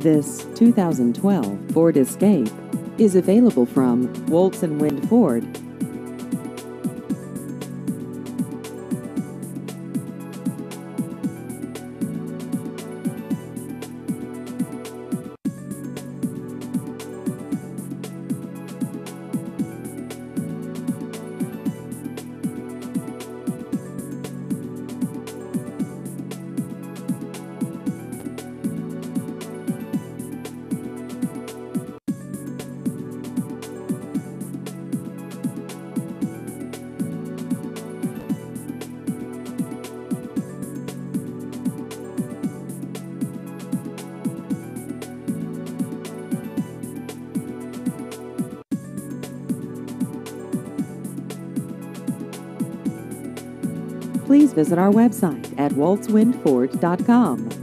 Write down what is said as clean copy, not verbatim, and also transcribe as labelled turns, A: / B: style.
A: This 2012 Ford Escape is available from Woltz & Wind Ford. Please visit our website at woltzwindford.com.